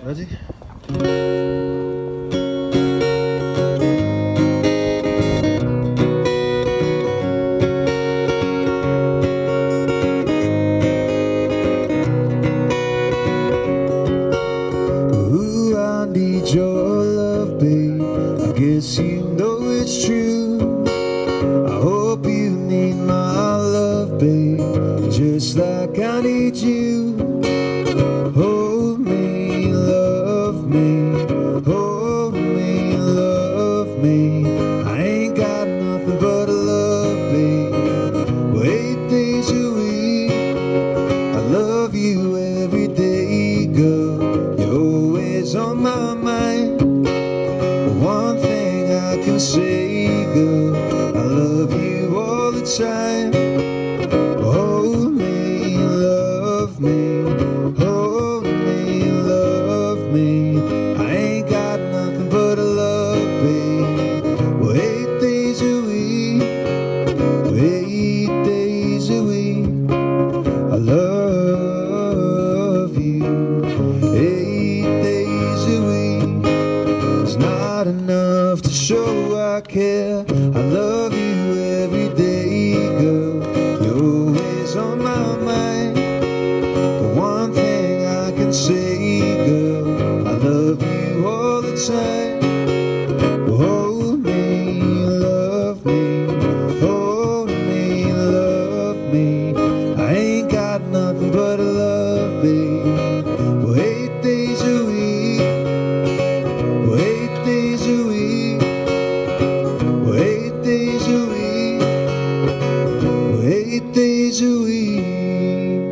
Ready? Ooh, I need your love, babe. I guess you know it's true. I hope you need my love, babe, just like I need you. Hold me, love me, hold me, love me. I ain't got nothing but a love, babe. Well, 8 days a week, I love you every day, girl. You're always on my mind. One thing I can say, girl, I love you all the time. Hold me, love me, hold me, love me. I ain't got nothing but a love, babe. Well, 8 days a week, well, 8 days a week, I love you. 8 days a week is not enough to show I care. I love you every day, girl. You're always on my mind. But one thing I can say, girl, I love you all the time. Hold me, love me, hold me, love me. I ain't got nothing but a love, babe. Well, 8 days a week, well, 8 days a week, well, 8 days a week, well, 8 days a week.